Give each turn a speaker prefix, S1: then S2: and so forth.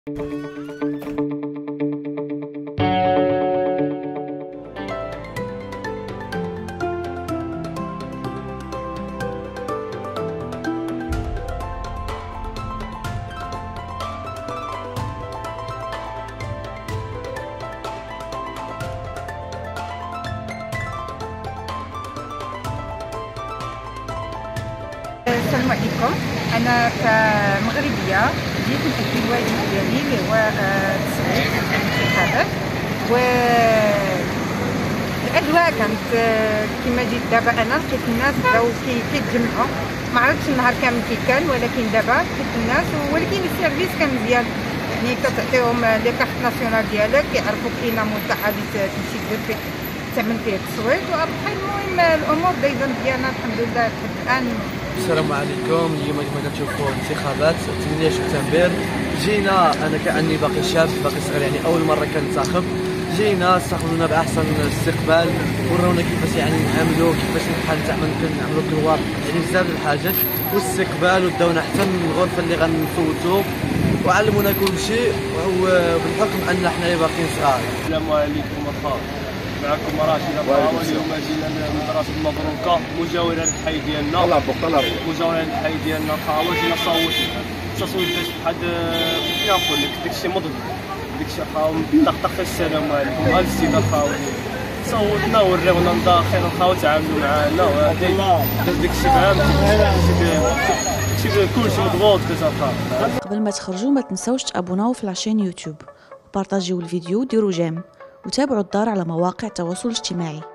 S1: السلام عليكم. انا كمغربيه جيت نأدي الواجب ديالي اللي هو التصويت في الانتخابات، و الاجواء كانت كما جيت دابا انا لقيت الناس بداو كيتجمعوا، ما عرفتش النهار كامل كي كان، ولكن دابا لقيت الناس، ولكن السيرفيس كان مزيان، يعني كتعطيهم لي كارت ناسيونال ديالك، كيعرفوك اين منطقه اللي تمشي دير فيه تعمل فيه التصويت، وابقى المهم الامور دايزه مزيانه الحمد لله لحد الان.
S2: السلام عليكم. اليوم كما كتشوفوا انتخابات 8 سبتمبر. جينا انا كاني باقي شاب باقي صغير، يعني اول مره كنتخب. جينا استقبلونا باحسن استقبال، ورونا كيفاش يعني نعملوا، كيفاش بحال نعملوا كلوار، يعني بزاف د الحاجات والاستقبال، وداونا حتى الغرفه اللي غنفوتوا وعلمونا كل شيء، وبالحكم ان حنايا باقيين صغار.
S3: السلام عليكم اخوان، معكم راشد الطاوة. اليوم جينا لمدرسة مبروكة مجاورة للحي ديالنا، مجاورة للحي ديالنا خاوة. جينا التصويت باش بحال كيف نقول لك داكشي مضبوط، داكشي خاوة طخطخ. السلام عليكم، هاد السيدة الخاوة صوتنا وريونا من داخل، الخاوة تعاملوا معانا، داكشي فهمتي، داكشي كلشي مضبوط كتلقى.
S4: قبل ما تخرجوا ما تنسوش تابوناو في لاشين يوتيوب، وبارطاجيو الفيديو وديروا جيم، وتابعوا الدار على مواقع التواصل الاجتماعي.